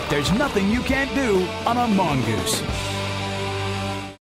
There's nothing you can't do on a Mongoose.